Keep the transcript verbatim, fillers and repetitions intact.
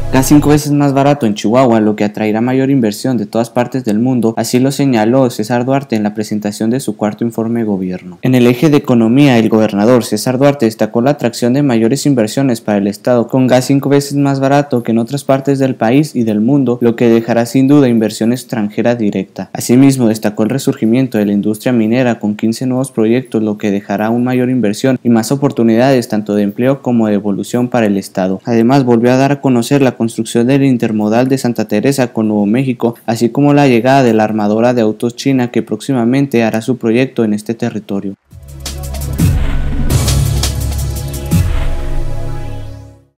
gas cinco veces más barato en Chihuahua, lo que atraerá mayor inversión de todas partes del mundo, así lo señaló César Duarte en la presentación de su cuarto informe de gobierno. En el eje de economía, el gobernador César Duarte destacó la atracción de mayores inversiones para el estado, con gas cinco veces más barato que en otras partes del país y del mundo, lo que dejará sin duda inversión extranjera directa. Asimismo, destacó el resurgimiento de la industria minera con quince nuevos proyectos, lo que dejará aún mayor inversión y más oportunidades tanto de empleo como de evolución para el estado. Además, volvió a dar a conocer la construcción del intermodal de Santa Teresa con Nuevo México, así como la llegada de la armadora de autos china que próximamente hará su proyecto en este territorio.